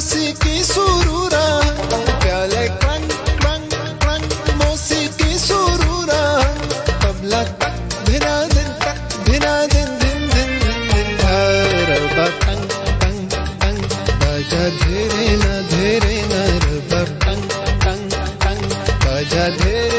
موسيقي سرورا प्याले क्रंग क्रंग क्रंग موسيقي سرورا तबला तक धिना दिन दिन दिन दिन रबा टंग टंग टंग बजा धीरे न रबा टंग टंग टंग बजा धीरे